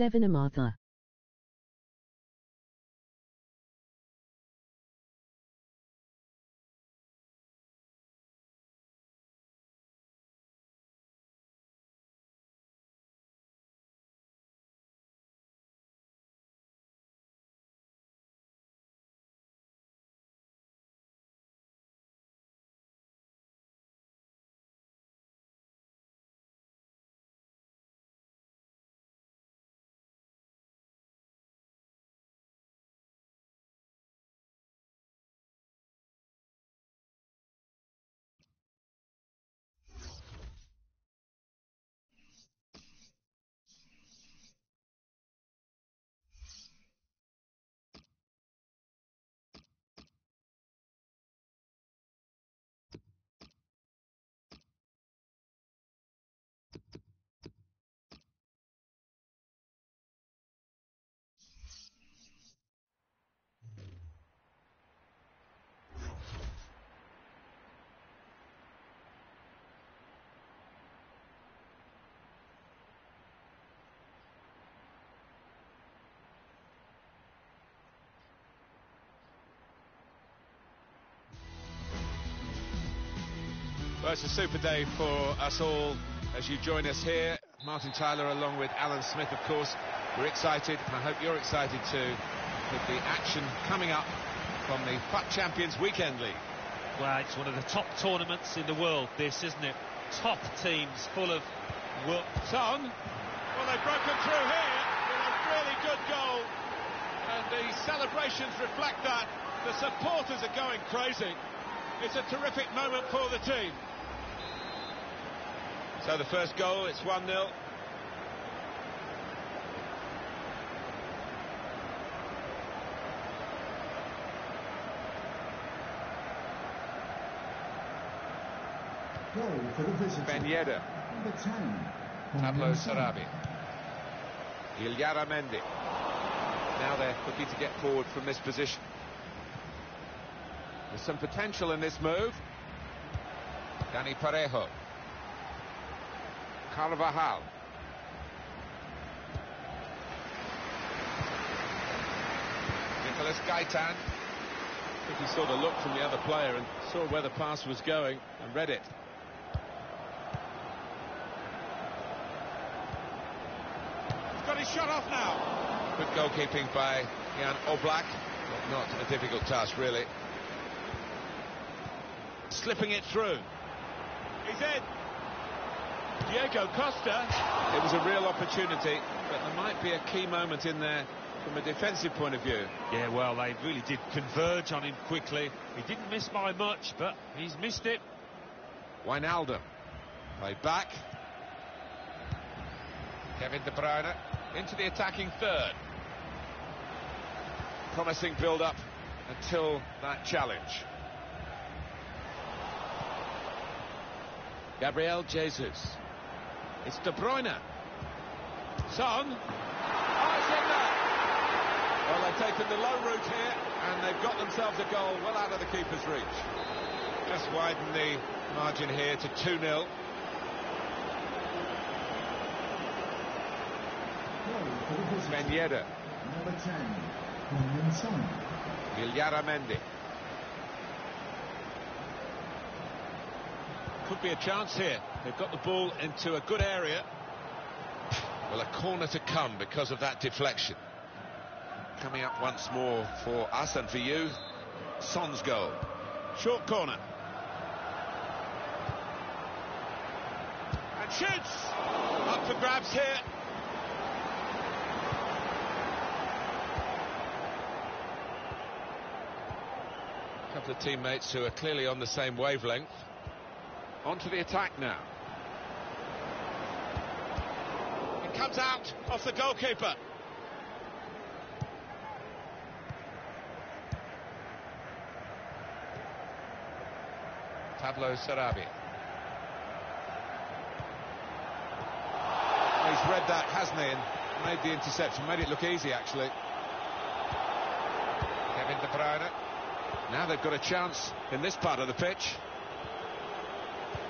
7 Amartha. Well, it's a super day for us all as you join us here. Martin Tyler along with Alan Smith, of course. We're excited, and I hope you're excited too, with the action coming up from the FUT Champions Weekend League. Well, it's one of the top tournaments in the world, this, isn't it? Top teams full of work. Son, well, they've broken through here with a really good goal, and the celebrations reflect that. The supporters are going crazy. It's a terrific moment for the team. So the first goal, it's 1-0. Goal for the visitor. Ben Yedder. Number 10. Pablo Sarabia. Illarramendi. Now they're looking to get forward from this position. There's some potential in this move. Dani Parejo. Carvajal. Nicolas Gaitan. I think he saw the look from the other player and saw where the pass was going and read it. He's got his shot off now. Good goalkeeping by Jan Oblak. Not a difficult task, really. Slipping it through. He's in. Diego Costa. It was a real opportunity, but there might be a key moment in there from a defensive point of view. Yeah, well, they really did converge on him quickly. He didn't miss by much, but he's missed it. Wijnaldum. Play back. Kevin De Bruyne into the attacking third. Promising build-up until that challenge. Gabriel Jesus. It's De Bruyne. Son. Oh, it's in there. Well, they've taken the low route here, and they've got themselves a goal well out of the keeper's reach. Just widen the margin here to 2-0. Ben Yedder. Number 10. Heung-min Son. Illarramendi. Could be a chance here. They've got the ball into a good area. Well, a corner to come because of that deflection. Coming up once more for us and for you. Son's goal. Short corner. And shoots! Up for grabs here. A couple of teammates who are clearly on the same wavelength. Onto the attack now. It comes out off the goalkeeper. Pablo Sarabia. He's read that, hasn't he, and made the interception. Made it look easy, actually. Kevin De Bruyne. Now they've got a chance in this part of the pitch.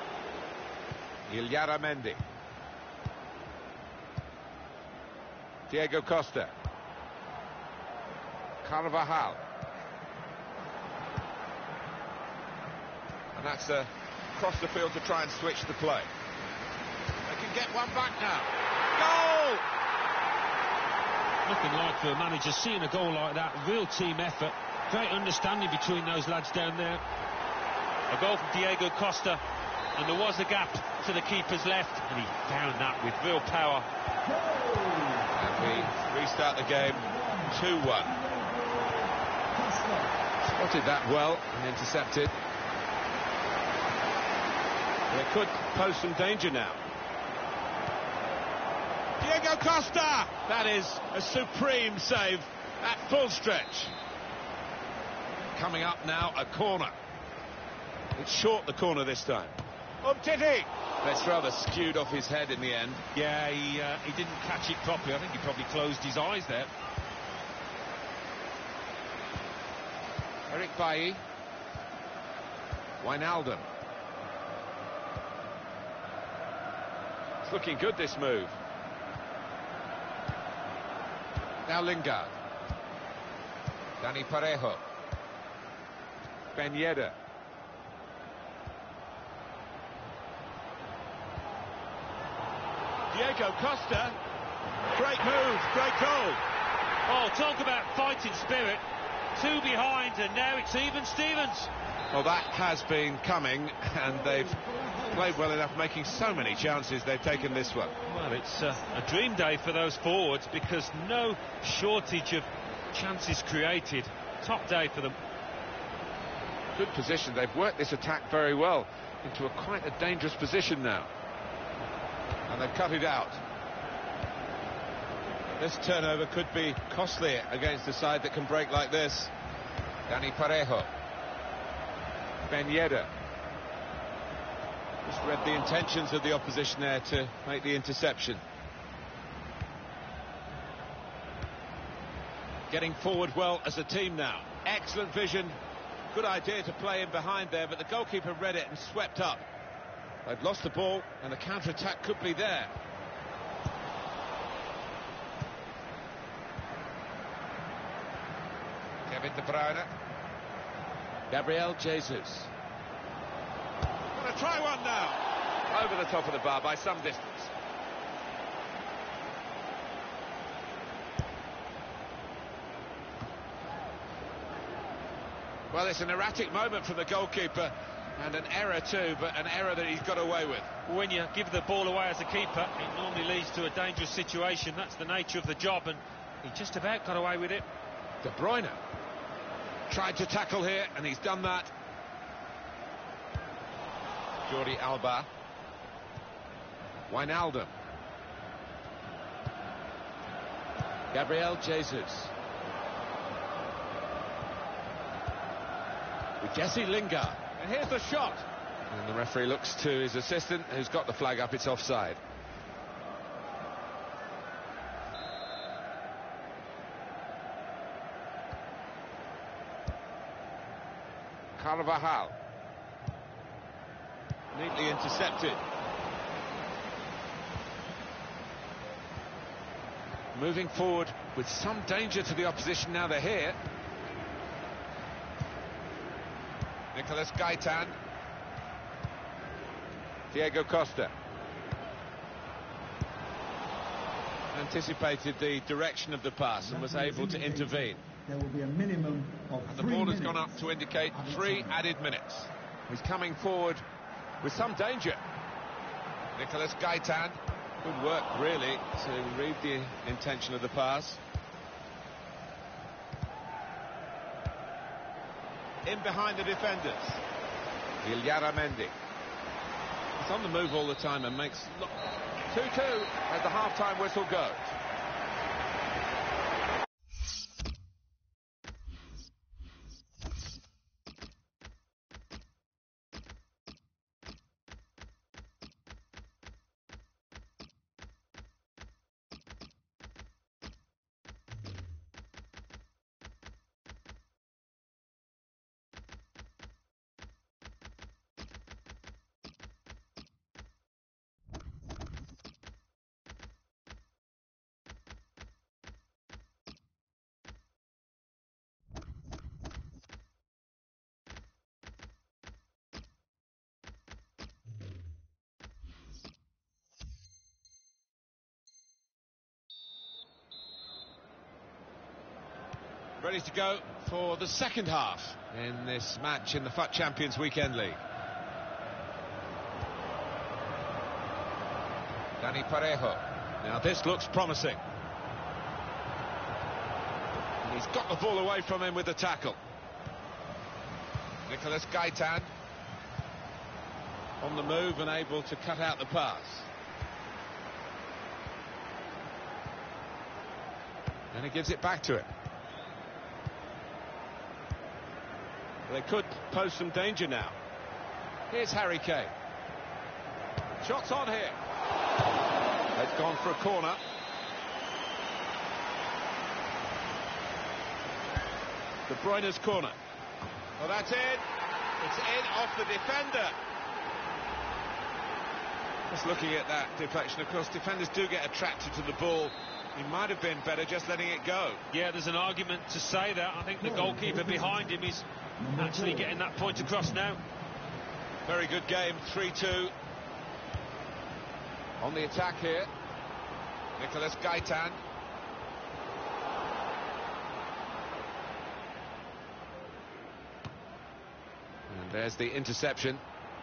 Illarramendi. Diego Costa. Carvajal. And that's across the field to try and switch the play. They can get one back now. Goal! Nothing like for a manager seeing a goal like that. Real team effort. Great understanding between those lads down there. A goal from Diego Costa, and there was a gap to the keeper's left, and he found that with real power. And we restart the game 2-1. Spotted that well and intercepted. They could pose some danger now. Diego Costa! That is a supreme save at full stretch. Coming up now, a corner. It's short, the corner this time. Umtiti! That's rather skewed off his head in the end. Yeah, he didn't catch it properly. I think he probably closed his eyes there. Eric Bailly. Wijnaldum. It's looking good, this move. Now Lingard. Dani Parejo. Ben Yedder. Diego Costa. Great move, great goal. Oh, talk about fighting spirit. Two behind, and now it's even Stevens. Well, that has been coming, and they've played well enough, making so many chances. They've taken this one. Well, it's a dream day for those forwards, because no shortage of chances created. Top day for them. Good position. They've worked this attack very well into quite a dangerous position now. And they've cut it out. This turnover could be costly against a side that can break like this. Dani Parejo. Ben Yedder. Just read the intentions of the opposition there to make the interception. Getting forward well as a team now. Excellent vision. Good idea to play in behind there, but the goalkeeper read it and swept up. They've lost the ball, and the counter-attack could be there. Kevin De Bruyne. Gabriel Jesus. Gonna try one now. Over the top of the bar by some distance. Well, it's an erratic moment from the goalkeeper, and an error too, but an error that he's got away with. When you give the ball away as a keeper, it normally leads to a dangerous situation. That's the nature of the job, and he just about got away with it. De Bruyne tried to tackle here, and he's done that. Jordi Alba. Wijnaldum. Gabriel Jesus. With Jesse Lingard. And here's the shot. And the referee looks to his assistant, who's got the flag up. It's offside. Carvajal. Neatly intercepted. Moving forward with some danger to the opposition now they're here. Nicolas Gaitan. Diego Costa. Anticipated the direction of the pass and was able to intervene. There will be a minimum of And the 3 ball has minutes. gone up to indicate 3 added minutes. He's coming forward with some danger. Nicolas Gaitan. Good work, really, to read the intention of the pass. In behind the defenders. Villaramendi. He's on the move all the time and makes... 2-2 as the half-time whistle goes. ready to go for the second half in this match in the FUT Champions Weekend League. Dani Parejo. Now this looks promising. And he's got the ball away from him with the tackle. Nicolas Gaitan on the move and able to cut out the pass. And he gives it back to him. They could pose some danger now. Here's Harry Kane. Shots on here. They've gone for a corner. De Bruyne's corner. Well, that's in. It's in off the defender. Just looking at that deflection, of course, defenders do get attracted to the ball. He might have been better just letting it go. Yeah, there's an argument to say that. I think the goalkeeper behind him is actually getting that point across now. Very good game, 3-2. On the attack here, Nicolas Gaitan. And there's the interception.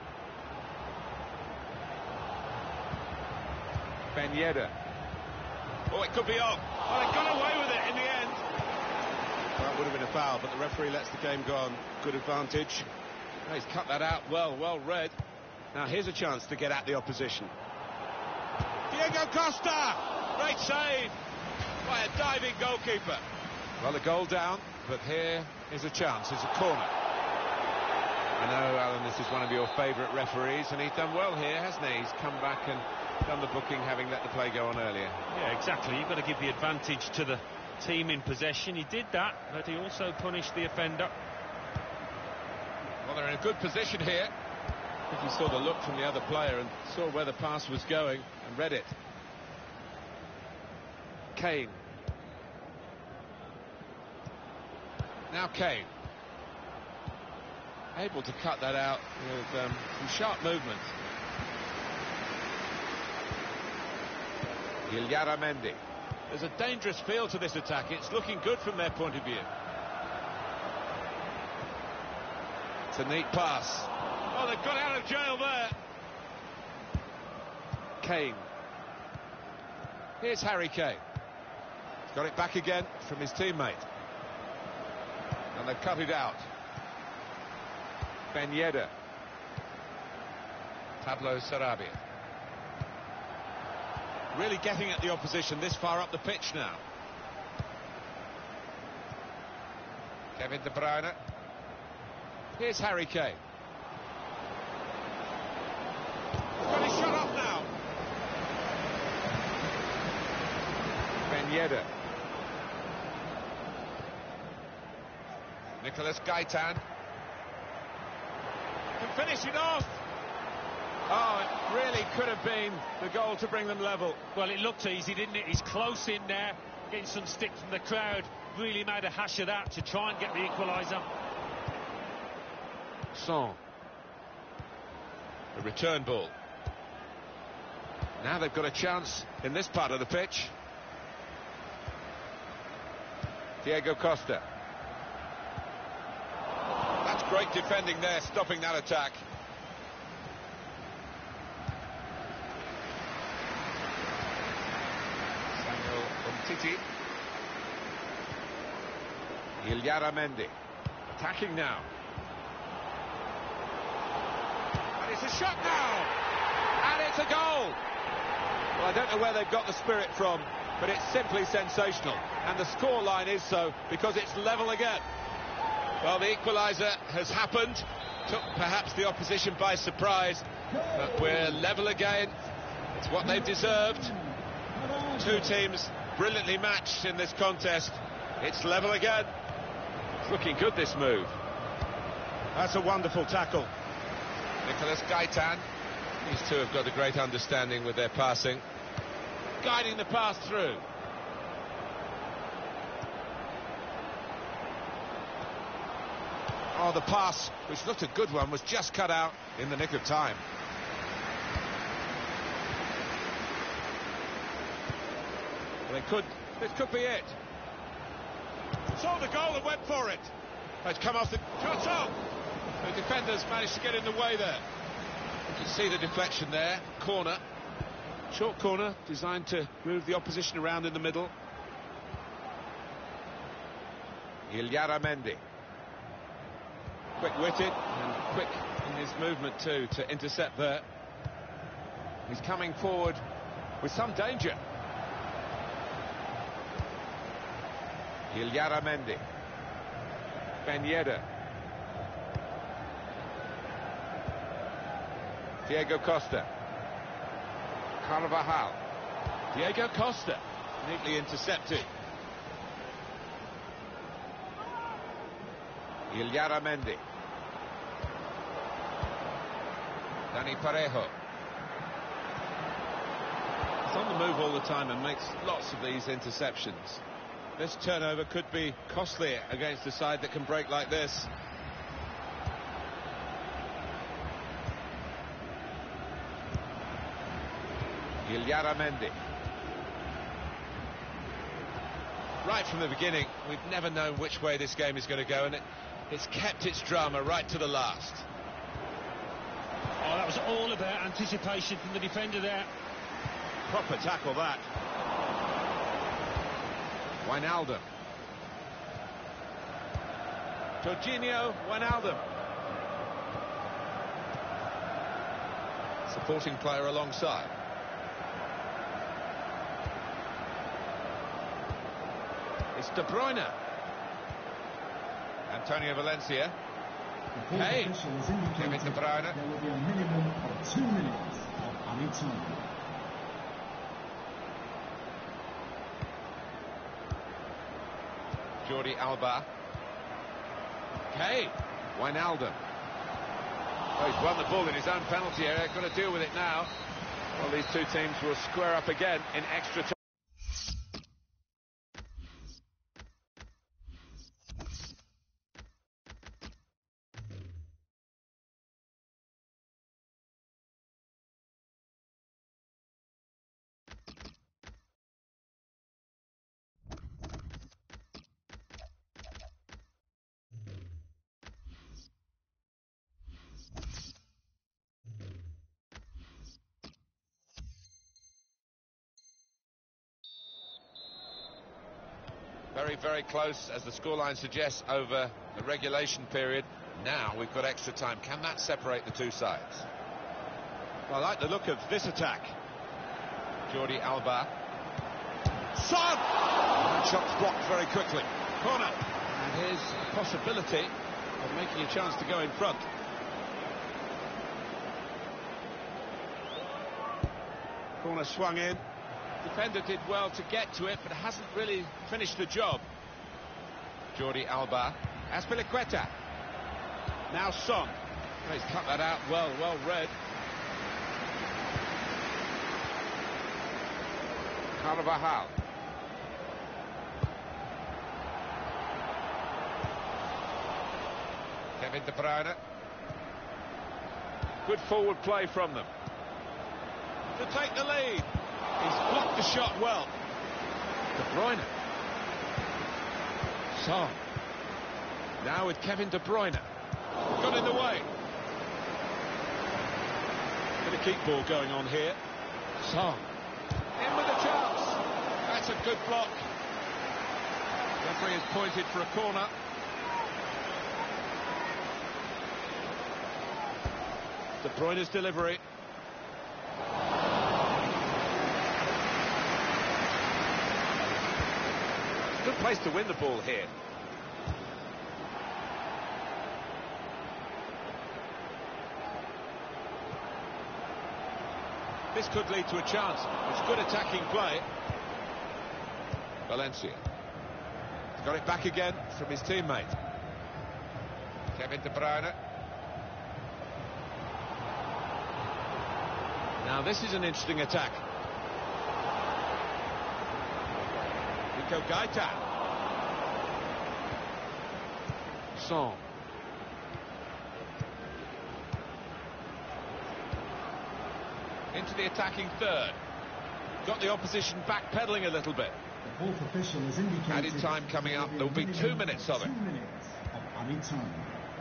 Ben Yedder. Oh, it could be on. Oh, they got away with it in the end. That would have been a foul, but the referee lets the game go on. Good advantage. Oh, he's cut that out well read. Now here's a chance to get at the opposition. Diego Costa! Great save by a diving goalkeeper. Well, a goal down, but here is a chance. It's a corner. I know, Alan, this is one of your favourite referees, and he's done well here, hasn't he? He's come back and done the booking, having let the play go on earlier. Yeah, exactly. You've got to give the advantage to the team in possession. He did that, but he also punished the offender. Well, they're in a good position here. I think he saw the look from the other player and saw where the pass was going and read it. Kane. Now Kane. Able to cut that out with some sharp movement. Illarramendi. There's a dangerous feel to this attack. It's looking good from their point of view. It's a neat pass. Oh, they've got out of jail there. Kane. Here's Harry Kane. He's got it back again from his teammate. And they've cut it out. Ben Yedder. Pablo Sarabia. Really getting at the opposition this far up the pitch now. Kevin De Bruyne. Here's Harry Kane. He's got his shot off now. Ben Yedder. Nicolas Gaitan. Can finish it off. Oh, it really could have been the goal to bring them level. Well, it looked easy, didn't it? He's close in there, getting some stick from the crowd. Really made a hash of that to try and get the equaliser. Son. The return ball. Now they've got a chance in this part of the pitch. Diego Costa. That's great defending there, stopping that attack. Samuel Umtiti. Illarramendi. Attacking now. And it's a shot now! And it's a goal! Well, I don't know where they've got the spirit from, but it's simply sensational. And the scoreline is so because it's level again. Well, the equaliser has happened, took perhaps the opposition by surprise, but we're level again. It's what they've deserved. Two teams brilliantly matched in this contest. It's level again. It's looking good, this move. That's a wonderful tackle. Nicolas Gaitan. These two have got a great understanding with their passing. Guiding the pass through. Oh, the pass, which looked a good one, was just cut out in the nick of time. Well, this could be it. saw the goal and went for it. It's come off the shot on. The defenders managed to get in the way there. You can see the deflection there. Corner. Short corner designed to move the opposition around in the middle. Illarramendi. Quick-witted and quick in his movement too to intercept there. He's coming forward with some danger. Illarramendi. Ben Yedder. Diego Costa. Carvajal. Diego Costa. Neatly intercepted. Illarramendi. Dani Parejo. He's on the move all the time and makes lots of these interceptions. This turnover could be costly against a side that can break like this. Illarramendi. Right from the beginning, we've never known which way this game is going to go, and it's kept its drama right to the last. Oh, that was all about anticipation from the defender there. Proper tackle, that. Wijnaldum. Jorginho Wijnaldum. Supporting player alongside. It's De Bruyne. Antonio Valencia. Hey, Kevin De Bruyne. There will be a minimum of 2 minutes of added time. Jordi Alba. Hey, Wijnaldum. Oh, he's won the ball in his own penalty area. Got to deal with it now. Well, these two teams will square up again in extra time. Very, very close, as the scoreline suggests, over the regulation period. Now we've got extra time. Can that separate the two sides? Well, I like the look of this attack. Jordi Alba. Son! That shot's blocked very quickly. Corner. And here's a possibility of making a chance to go in front. Corner swung in. Defender did well to get to it, but hasn't really finished the job. Jordi Alba. Azpilicueta. Now Son. Oh, he's cut that out well read. Carvajal. Kevin De Bruyne. Good forward play from them. To take the lead. He's blocked the shot well. De Bruyne. Son. Now with Kevin De Bruyne. Got in the way. Bit of keep ball going on here. Son. In with a chance. That's a good block. Referee has pointed for a corner. De Bruyne's delivery. Good place to win the ball here. This could lead to a chance. It's good attacking play. Valencia. He's got it back again from his teammate. Kevin De Bruyne. Now this is an interesting attack. Nico Gaeta. Son. Into the attacking third. Got the opposition backpedaling a little bit. The fourth official has indicated Added time coming up. There will be 2 minutes of it. 2 minutes of added time.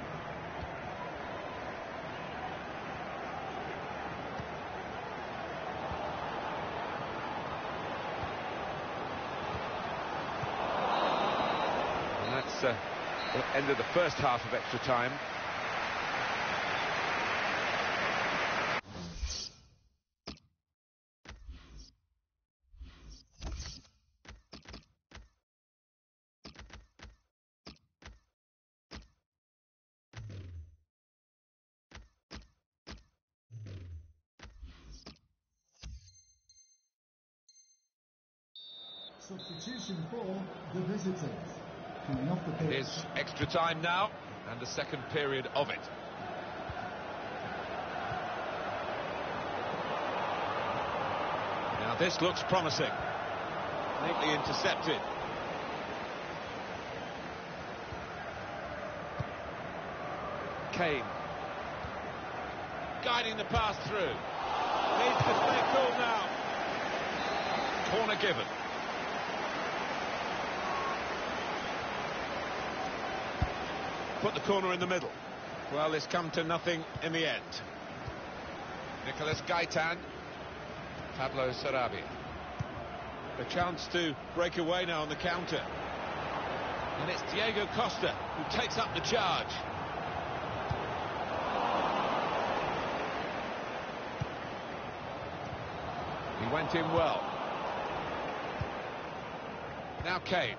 And that's the end of the first half of extra time. Substitution for the visitors. Coming off the pitch. It is extra time now, and the second period of it. Now this looks promising. Neatly intercepted. Kane. Guiding the pass through. Needs to stay cool now. Corner given. Put the corner in the middle. Well, it's come to nothing in the end. Nicolas Gaitan. Pablo Sarabia. A chance to break away now on the counter. And it's Diego Costa who takes up the charge. He went in well. Now Kane.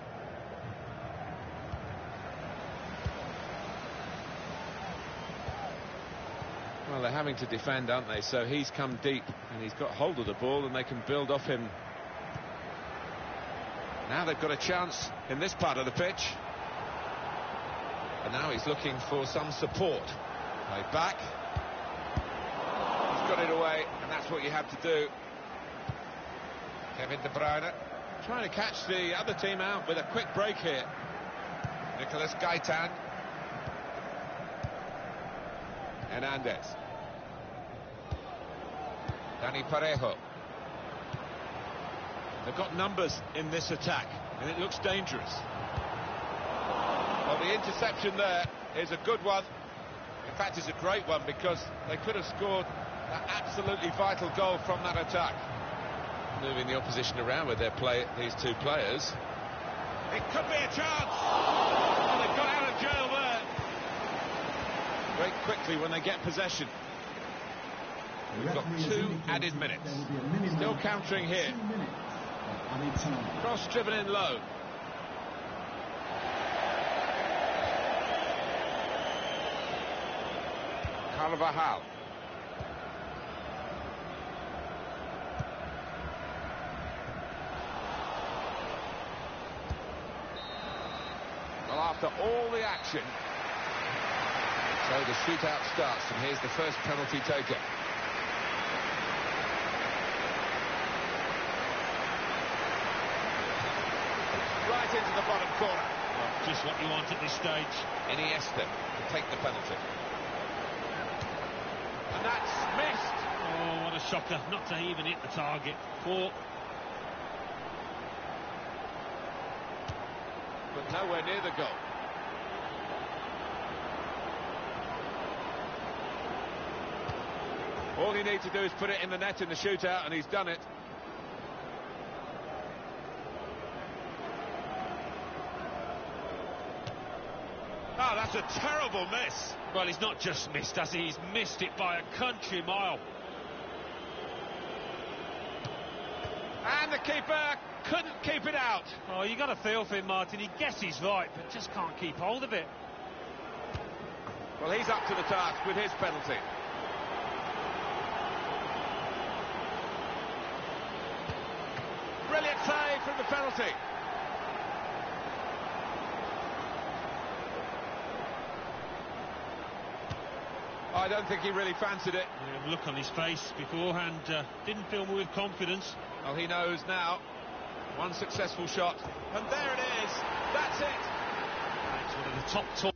Well, they're having to defend, aren't they? So he's come deep and he's got hold of the ball and they can build off him. Now they've got a chance in this part of the pitch. And now he's looking for some support. Play back. He's got it away, and that's what you have to do. Kevin De Bruyne trying to catch the other team out with a quick break here. Nicolas Gaitan. Hernandez. Dani Parejo. They've got numbers in this attack, and it looks dangerous. Well, the interception there is a good one. In fact, it's a great one because they could have scored an absolutely vital goal from that attack. Moving the opposition around with these two players. It could be a chance. Oh, they've got out of jail there. Break quickly when they get possession. We've got 2 added minutes. Still countering here. Cross driven in low. Carvajal. Well, after all the action, so the shootout starts, and here's the first penalty taken. Right into the bottom corner. Well, just what you want at this stage. Iniesta to take the penalty. And that's missed. Oh, what a shocker. Not to even hit the target. Poor. But nowhere near the goal. All he needs to do is put it in the net in the shootout, and he's done it. Oh, that's a terrible miss. Well, he's not just missed, has he? He's missed it by a country mile. And the keeper couldn't keep it out. Oh, you got a feel for him, Martin. He guesses right, but just can't keep hold of it. Well, he's up to the task with his penalty. Brilliant save from the penalty. I don't think he really fancied it. Yeah, look on his face beforehand, didn't fill me with confidence. Well, he knows now. One successful shot, and there it is. That's it. It's one of the top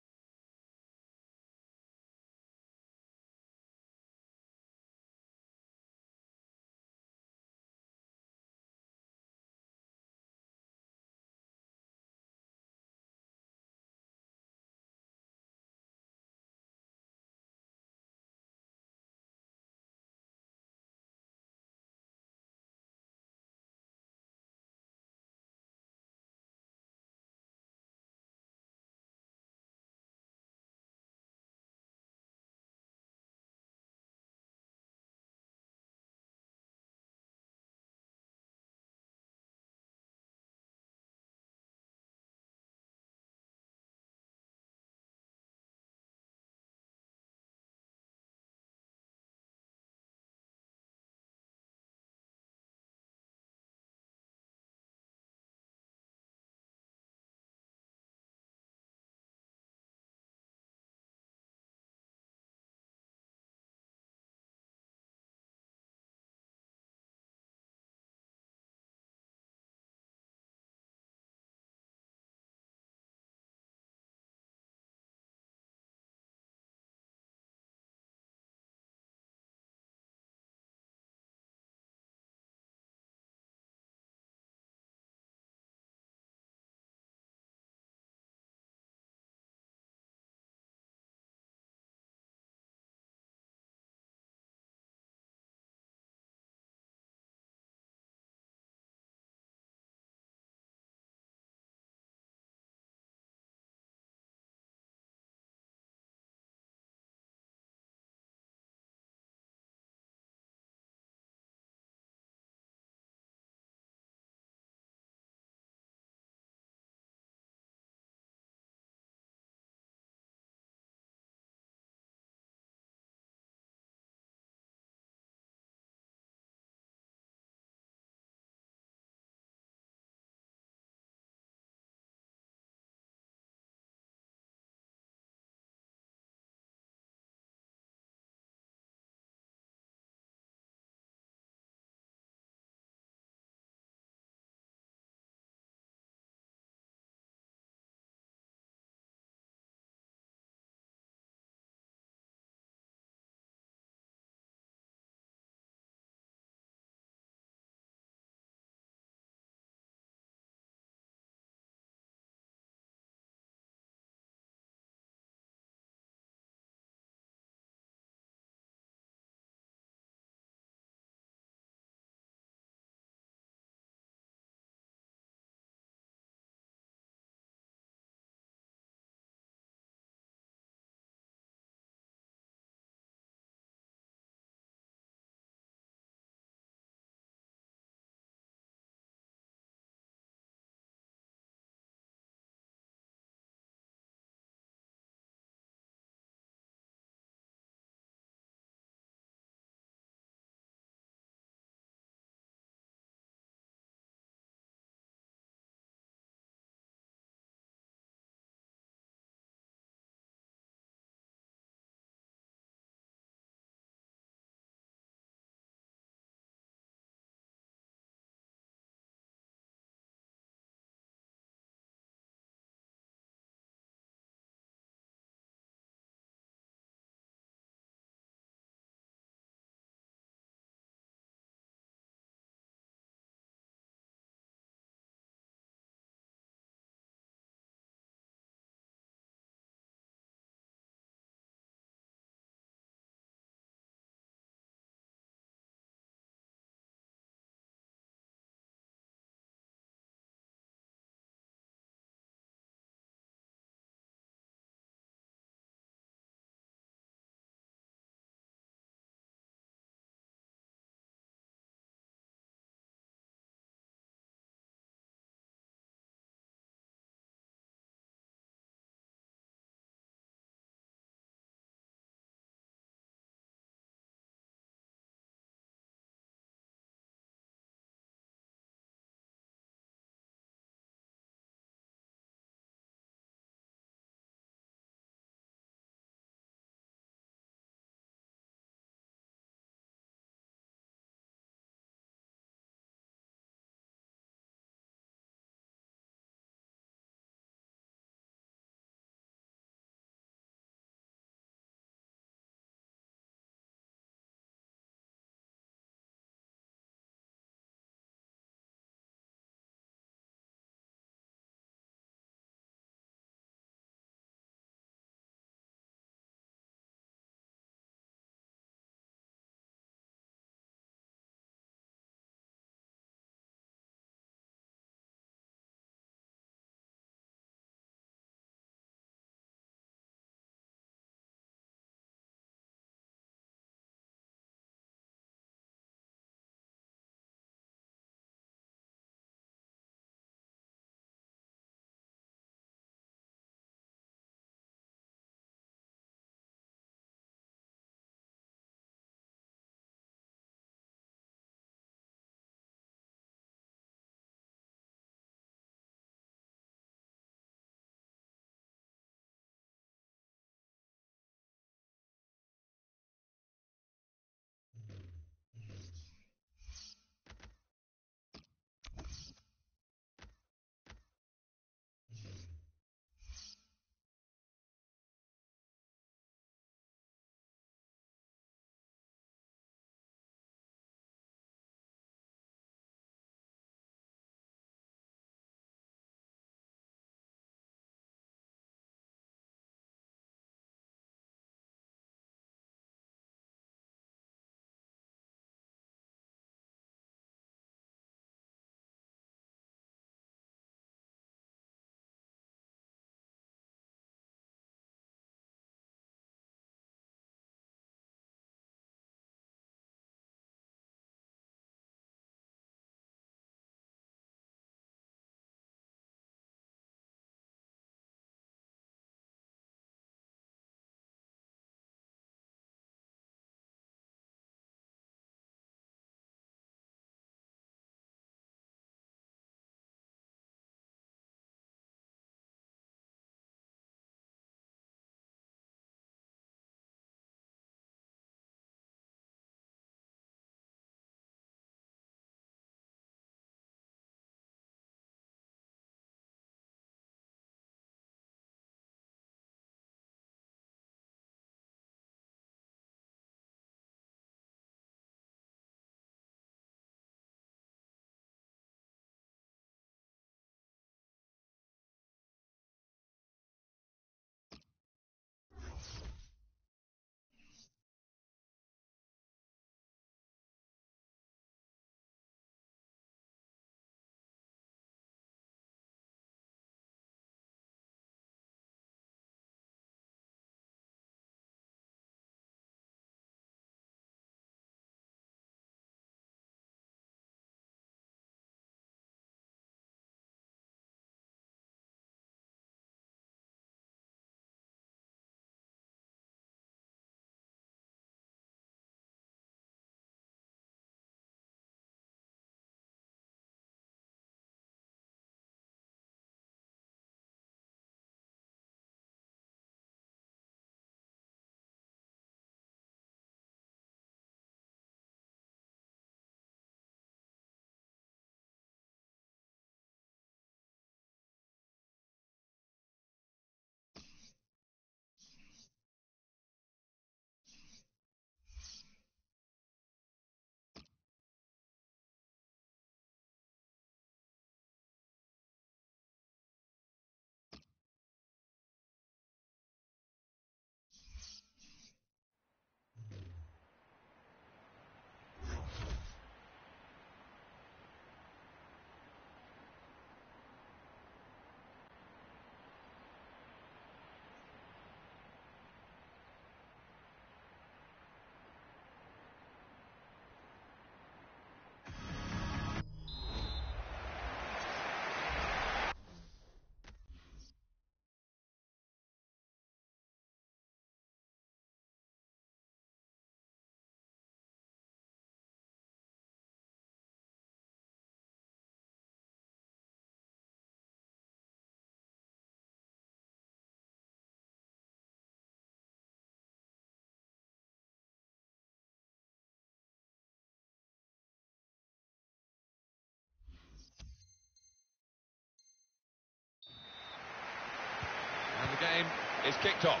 is kicked off.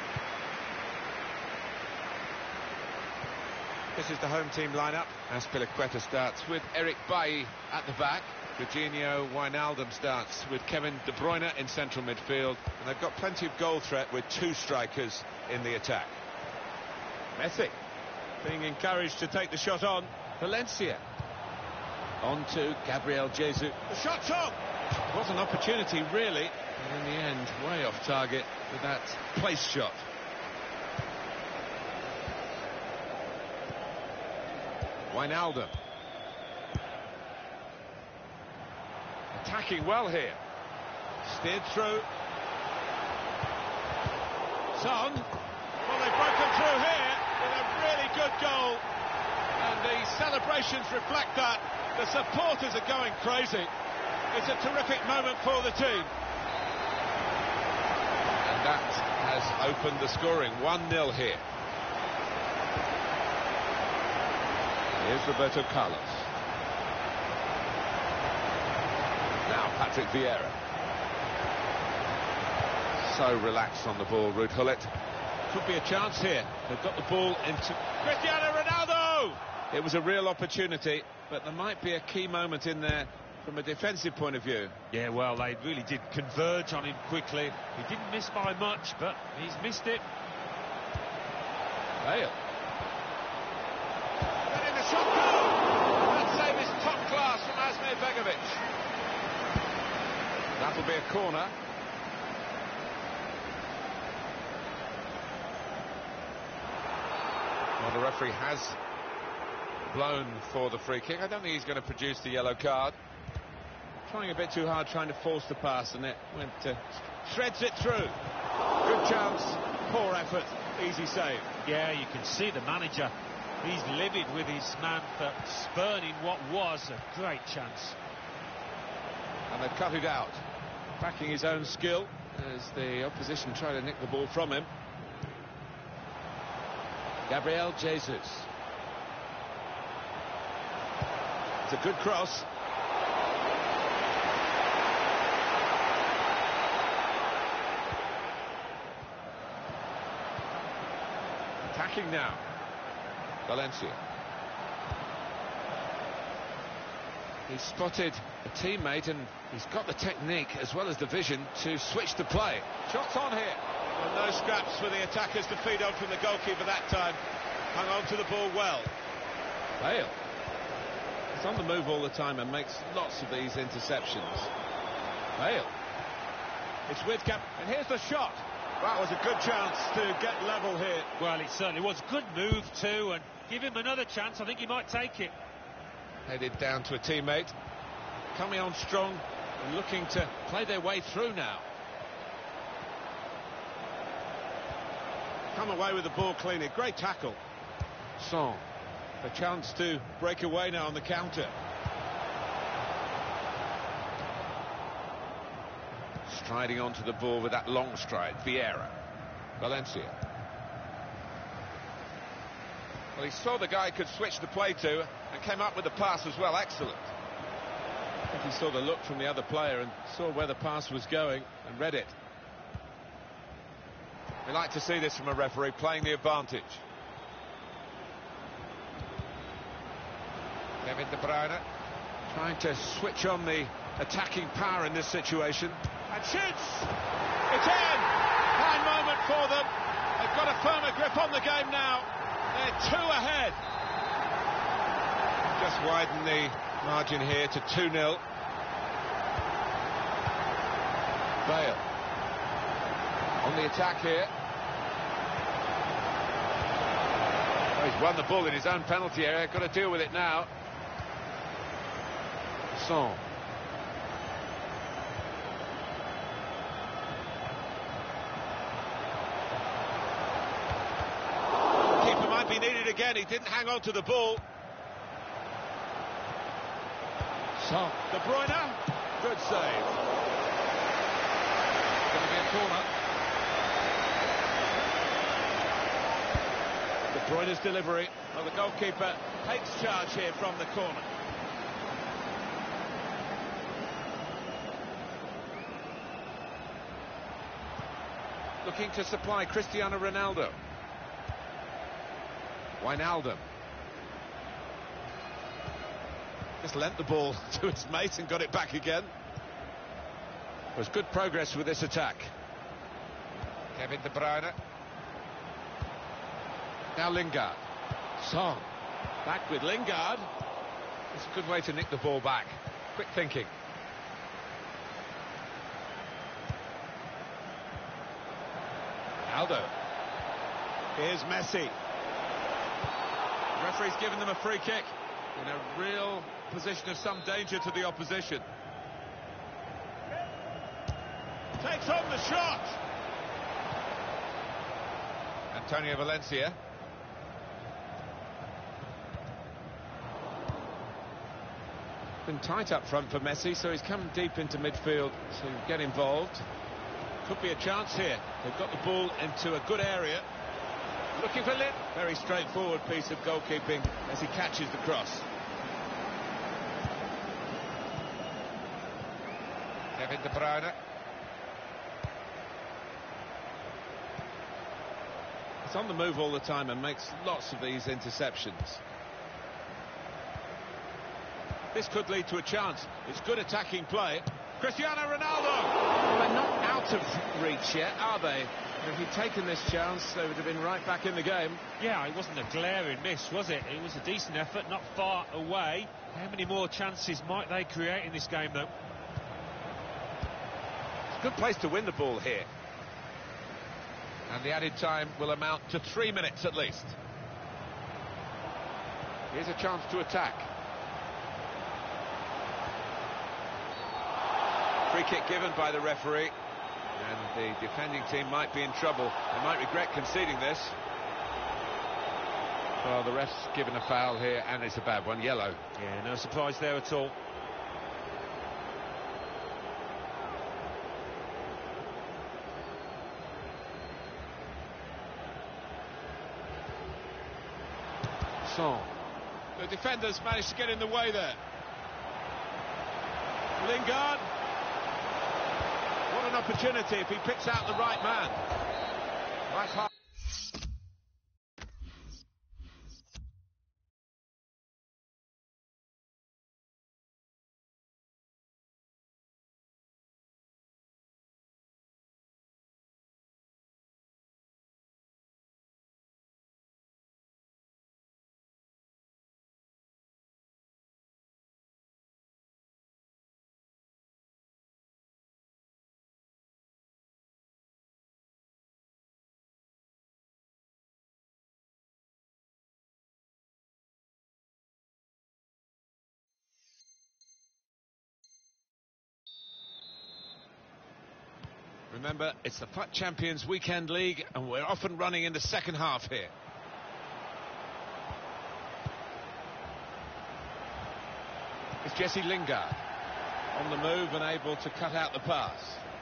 This is the home team lineup. Azpilicueta starts with Eric Bailly at the back. Georginio Wijnaldum starts with Kevin De Bruyne in central midfield. And they've got plenty of goal threat with two strikers in the attack. Messi being encouraged to take the shot on. Valencia. On to Gabriel Jesus. The shot's on! It was an opportunity, really. But in the end, way off target with that place shot. Wijnaldum. Attacking well here. Steered through. Son. Well, they've broken through here with a really good goal. And the celebrations reflect that. The supporters are going crazy. It's a terrific moment for the team. And that has opened the scoring. 1-0 here. Here's Roberto Carlos. Now Patrick Vieira. So relaxed on the ball, Ruud Gullit. Could be a chance here. They've got the ball into Cristiano Ronaldo! It was a real opportunity, but there might be a key moment in there from a defensive point of view. Yeah, well, they really did converge on him quickly. He didn't miss by much, but he's missed it. Bale. Letting the shot go! That save is top class from Asmir Begovic. That'll be a corner. Well, the referee has blown for the free kick. I don't think he's going to produce the yellow card. Trying a bit too hard, trying to force the pass, and it went shreds it through. Good chance, poor effort, easy save. Yeah, you can see the manager. He's livid with his man for spurning what was a great chance. And they've cut it out, backing his own skill as the opposition try to nick the ball from him. Gabriel Jesus. It's a good cross. Attacking now. Valencia. He's spotted a teammate and he's got the technique as well as the vision to switch the play. Shots on here. Well, no scraps for the attackers to feed on from the goalkeeper that time. Hung on to the ball well. Bale. He's on the move all the time and makes lots of these interceptions. Bale. It's with Cap, and here's the shot. That was a good chance to get level here. Well, it certainly was. Good move too, and give him another chance. I think he might take it. Headed down to a teammate. Coming on strong and looking to play their way through now. Come away with the ball cleanly. Great tackle. Son. A chance to break away now on the counter. Striding onto the ball with that long stride, Vieira. Valencia. Well, he saw the guy could switch the play to and came up with the pass as well. Excellent. I think he saw the look from the other player and saw where the pass was going and read it. We like to see this from a referee, playing the advantage. Kevin De Bruyne trying to switch on the attacking power in this situation. And shoots! It's in! Fine moment for them. They've got a firmer grip on the game now. They're 2 ahead. Just widen the margin here to 2-0. Bale. On the attack here. Oh, he's won the ball in his own penalty area. Got to deal with it now. Son. Keeper might be needed again. He didn't hang on to the ball. Son. De Bruyne. Good save. Going to be a corner. De Bruyne's delivery. Well, the goalkeeper takes charge here from the corner. looking to supply Cristiano Ronaldo. Wijnaldum. Just lent the ball to his mate and got it back again. There's good progress with this attack. Kevin De Bruyne. Now Lingard. Son. Back with Lingard. It's a good way to nick the ball back. Quick thinking. Ronaldo. Here's Messi. The referee's given them a free kick. In a real position of some danger to the opposition. Takes on the shot. Antonio Valencia. Been tight up front for Messi, so he's come deep into midfield to get involved. Could be a chance here. They've got the ball into a good area. Looking for Lin. Very straightforward piece of goalkeeping as he catches the cross. Kevin De Bruyne. He's on the move all the time and makes lots of these interceptions. This could lead to a chance. It's good attacking play. Cristiano Ronaldo! Well, they're not out of reach yet, are they? If he'd taken this chance, they would have been right back in the game. Yeah, it wasn't a glaring miss, was it? It was a decent effort, not far away. How many more chances might they create in this game, though? It's a good place to win the ball here. And the added time will amount to 3 minutes at least. Here's a chance to attack. Free kick given by the referee. And the defending team might be in trouble. They might regret conceding this. Well, the ref's given a foul here, and it's a bad one, yellow. Yeah, no surprise there at all. Son. The defenders managed to get in the way there. Lingard. What an opportunity if he picks out the right man. Right pass. Remember, it's the FUT Champions Weekend League, and we're off and running in the second half here. It's Jesse Lingard on the move and able to cut out the pass.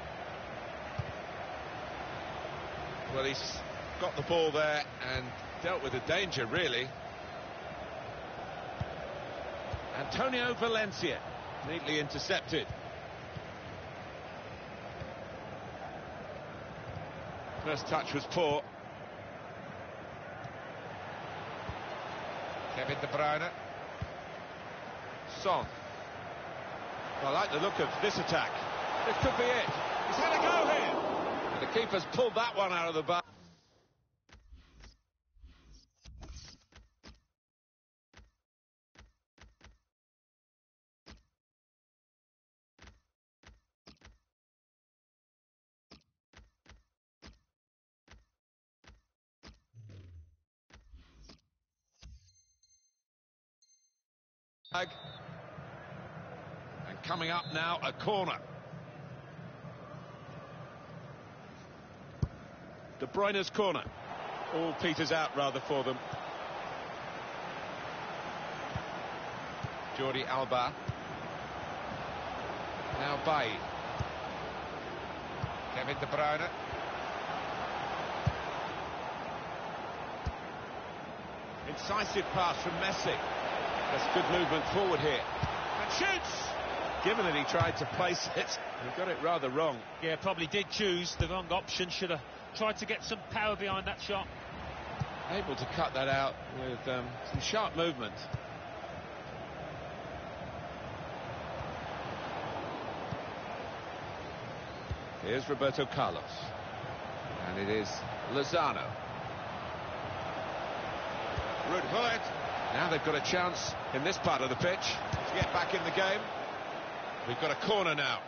Well, he's got the ball there and dealt with the danger, really. Antonio Valencia, neatly intercepted. First touch was poor. Kevin De Bruyne. Son. Well, I like the look of this attack. This could be it. He's had a go here. And the keeper's pulled that one out of the box. And coming up now, a corner. De Bruyne's corner. All peters out rather for them. Jordi Alba. Now Bailly. Kevin De Bruyne. Incisive pass from Messi. That's good movement forward here. And shoots! Given that he tried to place it, he got it rather wrong. Yeah, probably did choose the wrong option. Should have tried to get some power behind that shot. Able to cut that out with some sharp movement. Here's Roberto Carlos. And it is Lozano. Ruud Gullit. Now they've got a chance in this part of the pitch to get back in the game. We've got a corner now.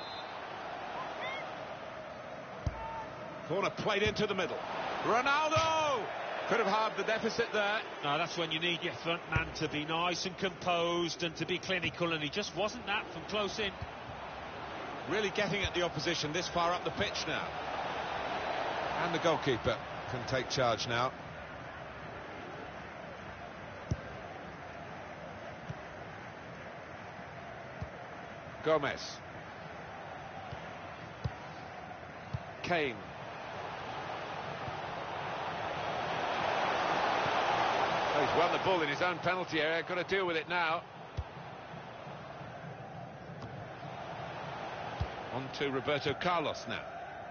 Corner played into the middle. Ronaldo! Could have halved the deficit there. No, that's when you need your front man to be nice and composed and to be clinical, and he just wasn't that from close in. Really getting at the opposition this far up the pitch now. And the goalkeeper can take charge now. Gomez. Kane. Oh, he's won the ball in his own penalty area. Got to deal with it now. On to Roberto Carlos now.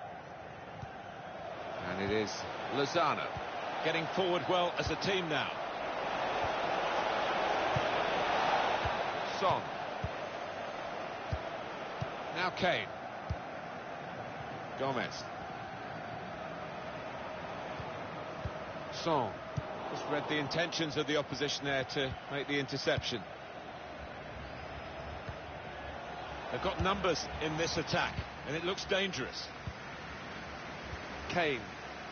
And it is Lozano. Getting forward well as a team now. Son. Now Kane. Gomez. Son. Just read the intentions of the opposition there to make the interception. They've got numbers in this attack, and it looks dangerous. Kane.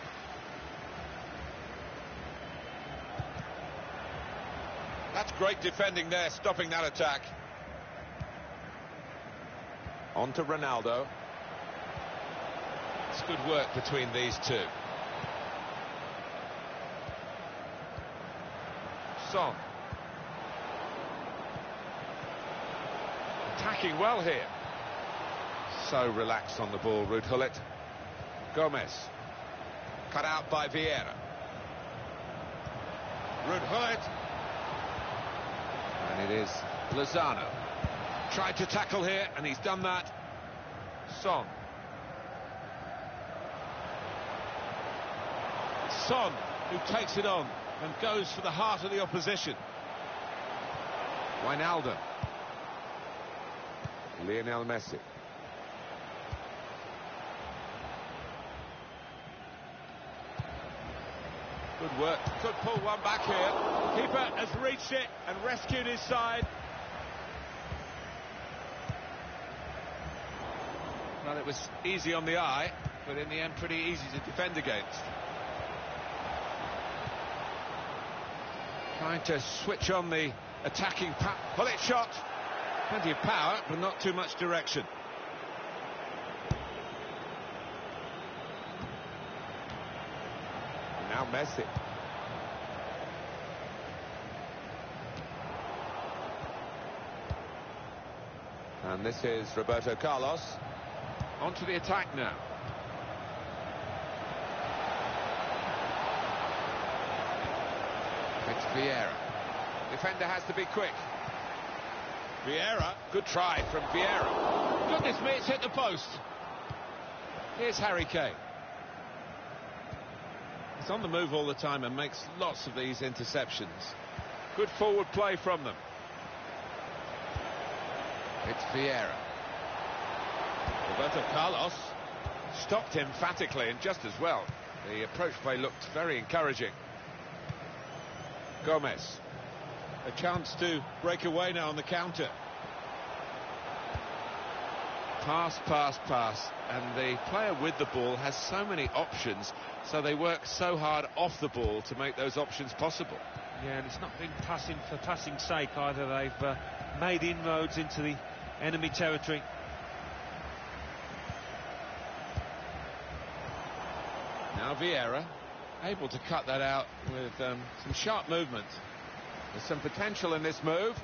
That's great defending there, stopping that attack. On to Ronaldo. It's good work between these two. Son. Attacking well here. So relaxed on the ball, Ruud Gullit. Gomez. Cut out by Vieira. Ruud Gullit. And it is Lozano. Tried to tackle here, and he's done that. Son. Son, who takes it on and goes for the heart of the opposition. Wijnaldum. Lionel Messi. Good work. Could pull one back here. Keeper has reached it and rescued his side. Well, it was easy on the eye, but in the end pretty easy to defend against. Trying to switch on the attacking pull it shot. Plenty of power, but not too much direction. Now Messi. And this is Roberto Carlos. On to the attack now. It's Vieira. Defender has to be quick. Vieira, good try from Vieira. Goodness me, it's hit the post. Here's Harry Kane. He's on the move all the time and makes lots of these interceptions. Good forward play from them. It's Vieira. Roberto Carlos stopped him emphatically and just as well. The approach play looked very encouraging. Gomez. A chance to break away now on the counter. Pass, pass, pass. And the player with the ball has so many options, so they work so hard off the ball to make those options possible. Yeah, and it's not been passing for passing's sake either. They've made inroads into the enemy territory. Now Vieira, able to cut that out with some sharp movement. There's some potential in this move.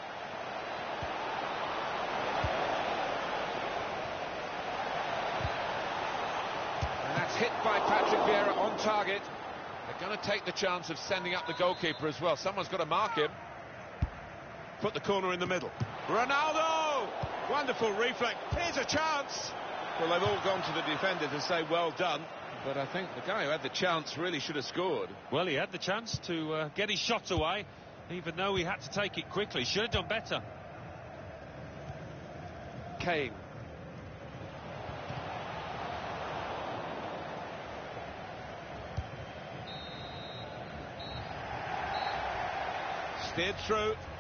And that's hit by Patrick Vieira on target. They're going to take the chance of sending up the goalkeeper as well. Someone's got to mark him. Put the corner in the middle. Ronaldo! Wonderful reflex. Here's a chance. Well, they've all gone to the defender to say well done. But I think the guy who had the chance really should have scored. Well, he had the chance to get his shot away, even though he had to take it quickly. Should have done better. Kane. Steered through.